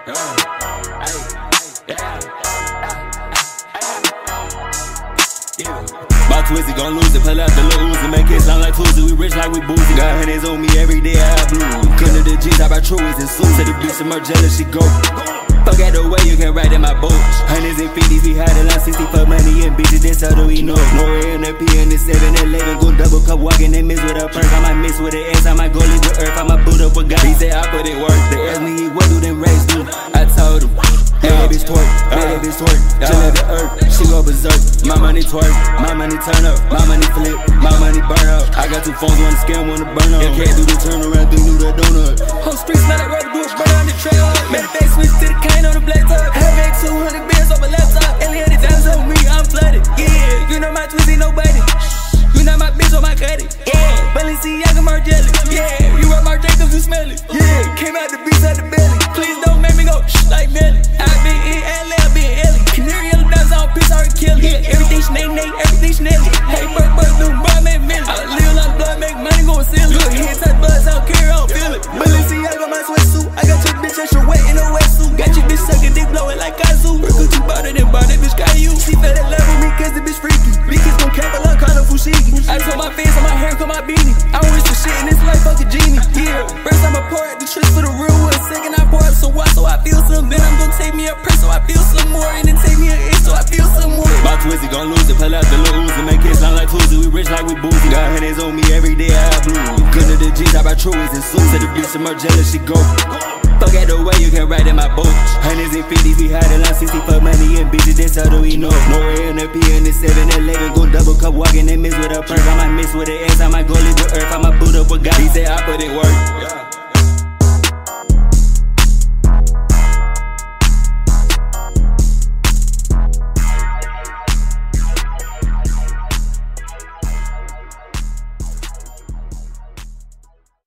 My Twizzy gon' lose it, pull out the little Uzi, make it sound like Tuesday. We rich like we boozy. Got hundreds on me every day, I have blues. Couldn't the G's, I buy truies and suits. To the bitch, some more jealous, she go. Fuck out the way, you can ride in my boat. Hundreds and fifties, we had a lot 60 for money and bitches, that's how do we know. No in the P and the 7-11, go double cup walking and miss with a perk. I might miss with an S, I might go leave the earth, I might boot up with God. He said I put it work, they asked me what do them race do. I told him, hey bitch twerk, hey bitch twerk. Chill at the earth, she go berserk. My money twerk, my money turn up, my money flip, my money burn up. I got 2 phones, one to scam, one to burn up. Can't do the turnaround, think do that donut. Whole street smell like rubber, do a burn on the trail. Made a face switch to the cane on the black top. Have 200 bands over laptop. Alien the diamonds on me, I'm flooded. Yeah, you know my Twizzy, nobody. You not my bitch or my credit. Yeah, Balenciaga Margiela. Yeah, you rock Marc Jacobs, you smell it. Yeah, came out the beast out the belly. Please don't make me go like Melly. I been in LA, I been Ellie. Canary yellow diamonds on piece, I already killed it. Yeah, everything Snake, everything Snelly. Hey, Burke, new boy, make Millie. I live like blood, make money go silly. Look, head touch buzz, I don't care, I don't feel it. Balenciaga my sweatsuit. I got your bitch extra wet in a wetsuit. Got your bitch sucking dick blowing like Kazoo. Work you bought it and bought that bitch got you. She fell in love with me cause the bitch freaky. Bitches gon' cap a lot, call her Fushigi. I told my face on my hair, cut my beanie. I don't wish for shit in this life, fuck a genie. Yeah, first I'm a pour out the tricks for the real one. Second I pour up some water so I feel some. Then I'm gon' take me a press so I feel some more. And then take me an itch so I feel some more. My Twizzy gon' lose it, pull out the little Uzi, make it sound like Tuesday. We rich like we boozy. Got hundreds on me every day, I have blues. Couldn't the G's, I buy truies and suits. To the bitch, some more jealous, she go. Fuck out the way, you can ride in my boat. Hundreds and fifties, we had a lot 60 for money and bitches, that's how do we know. No in the P and the 7-11, go double cup walking and miss with a perk. I might miss with an S, I might go leave the earth, I might boot up with God. He said I put it work.